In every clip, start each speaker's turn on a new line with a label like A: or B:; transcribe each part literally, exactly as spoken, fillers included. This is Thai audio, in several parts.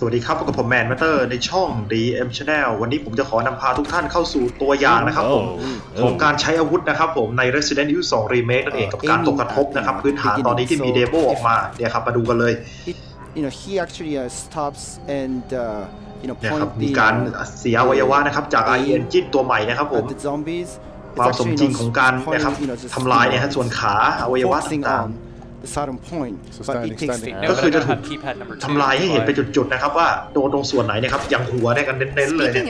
A: วัสดีครับพบกับผมแมนแมตเตอร์ในช่อง ดี เอ็ม Channel วันนี้ผมจะขอนำพาทุกท่านเข้าสู่ตัวอย่างนะครับผมของการใช้อาวุธนะครับผมใน Resident Evil ทู Remake นั่นเองกับการตกกระทบนะครับพื้นฐานตอนนี้ที่มีเดโมออกมาเนี่ยครับมาดูกันเลย
B: You know, he actually uh, stops and uh, you know
A: เนี่ยครับ
B: point
A: มี
B: the
A: การเสียอวัยวะนะครับจาก ไอ เอ็น Engine ตัวใหม่นะครับผม
B: the zombies.
A: ความสมจริงของการนะครับทำลายเนี่ยฮะส่วนขาอวัยวะต่างๆ
B: the certain point, but it takes
A: ก็คือจะถูกทำลายให้เห็นเป็นจุดๆนะครับว่าโดนตรงส่วนไหนนะครับอย่างหัวเนี่ยกันเน้นๆเลยเนี่ย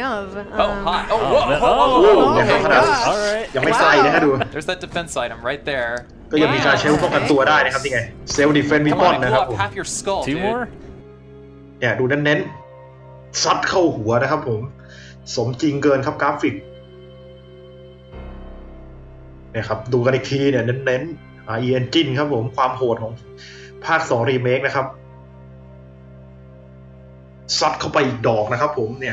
A: เนี่ยครับขนาดยังไม่ใส่นะฮะดู
C: There's that defense item right there
A: ก็ยังมีการใช้ป้องกันตัวได้นะครับนี่ไงเซลล์ดิเฟนซ์วีปอนนะครับผม
C: Two more
A: เนี่ยดูเน้นๆซัดเข้าหัวนะครับผมสมจริงเกินครับกราฟิกเนี่ยครับดูกันอีกทีเนี่ยเน้นๆ ไอ เอ็น Engine ครับผมความโหดของภาคสองรีเมคนะครับซัดเข้าไปอีกดอกนะครับผมเนี่ย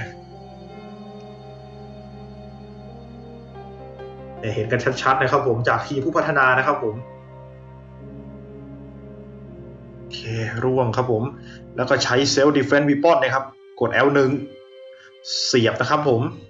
A: เห็นกันชัดๆนะครับผมจากทีมผู้พัฒนานะครับผมโอเคร่วงครับผมแล้วก็ใช้เซลล์ดิเฟนซ์วีปอนนะครับกด แอล หนึ่งเสียบนะครับผม